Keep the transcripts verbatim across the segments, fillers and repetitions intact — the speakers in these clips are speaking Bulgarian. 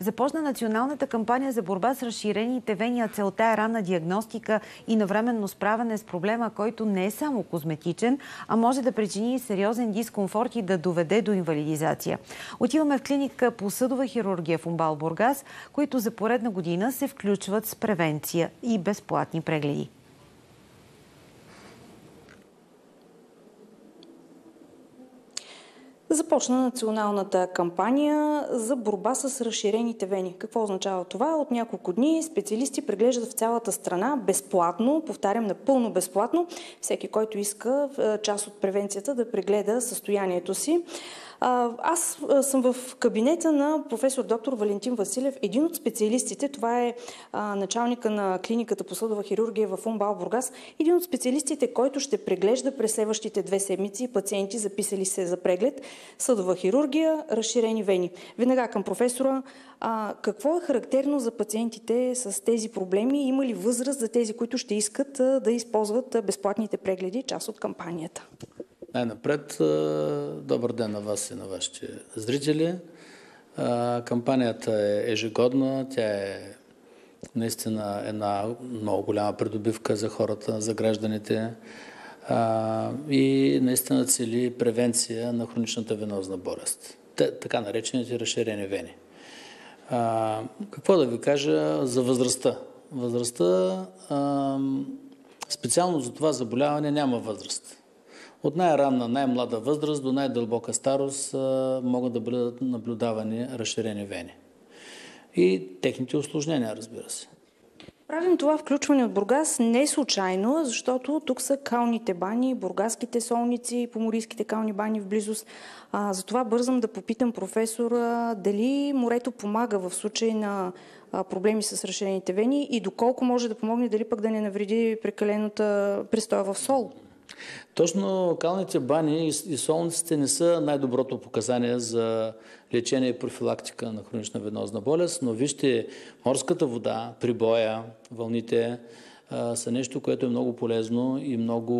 Започна националната кампания за борба с разширените вени, а целта е ранна диагностика и навременно справяне с проблема, който не е само козметичен, а може да причини сериозен дискомфорт и да доведе до инвалидизация. Отиваме в клиника по съдова хирургия в УМБАЛ Бургас, които за поредна година се включват с превенция и безплатни прегледи. Започна националната кампания за борба с разширените вени. Какво означава това? От няколко дни специалисти преглеждат в цялата страна безплатно, повтарям, напълно безплатно, всеки, който иска част от превенцията да прегледа състоянието си. Аз съм в кабинета на професор доктор Валентин Василев, един от специалистите, това е началника на клиниката по съдова хирургия в УМБАЛ Бургас, един от специалистите, който ще преглежда през следващите две седмици пациенти, записали се за преглед, съдова хирургия, разширени вени. Веднага към професора, какво е характерно за пациентите с тези проблеми? Има ли възраст за тези, които ще искат да използват безплатните прегледи, част от кампанията? Най-напред, добър ден на вас и на вашите зрители. Кампанията е ежегодна, тя е наистина една много голяма придобивка за хората, за гражданите и наистина цели превенция на хроничната венозна болест, така наречените разширени вени. Какво да ви кажа за възрастта? Възрастта, специално за това заболяване, няма възраст. От най-ранна, най-млада възраст до най-дълбока старост могат да бъдат наблюдавани разширени вени. И техните усложнения, разбира се. Правим това включване от Бургас не случайно, защото тук са калните бани, бургаските солници, поморийските кални бани в близост. А, затова бързам да попитам професора дали морето помага в случай на а, проблеми с разширените вени и доколко може да помогне, дали пък да не навреди прекалената престоя в сол. Точно калните бани и солниците не са най-доброто показание за лечение и профилактика на хронична венозна болест, но вижте, морската вода, прибоя, вълните а, са нещо, което е много полезно и много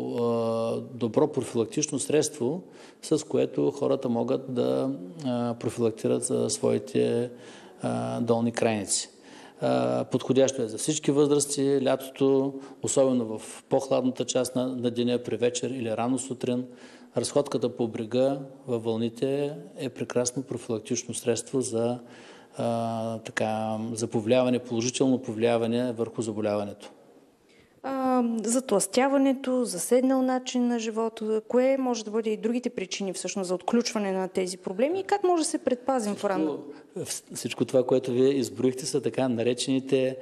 а, добро профилактично средство, с което хората могат да а, профилактират за своите а, долни крайници. Подходящо е за всички възрасти, лятото, особено в по-хладната част на, на деня, при вечер или рано сутрин. Разходката по брега във вълните е прекрасно профилактично средство за, а, така, за повлияване, положително повлияване върху заболяването. А, за тлъстяването, за седнал начин на живота, кое може да бъде и другите причини всъщност за отключване на тези проблеми и как може да се предпазим в ранна? Всичко това, което вие изброихте, са така наречените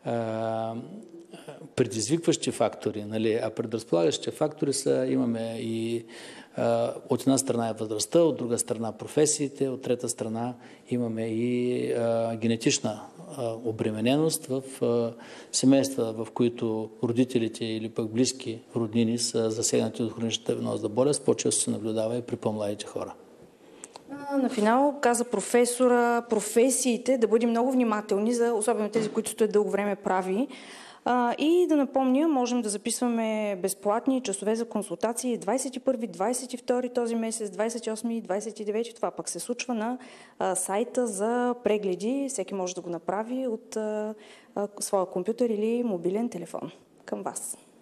а, предизвикващи фактори, нали? А предразполагащите фактори са, имаме и а, от една страна е възрастта, от друга страна професиите, от трета страна имаме и а, генетична а, обремененост в а, семейства, в които родителите или пък близки роднини са засегнати от хроничната венозна болест, по-често се наблюдава и при по-младите хора. На финал каза професора, професиите да бъдем много внимателни, за особено тези, които стоят дълго време прави. А, и да напомня, можем да записваме безплатни часове за консултации двадесет и първи, двадесет и втори този месец, двадесет и осми и двадесет и девети. Това пък се случва на а, сайта за прегледи. Всеки може да го направи от а, а, своя компютър или мобилен телефон. Към вас.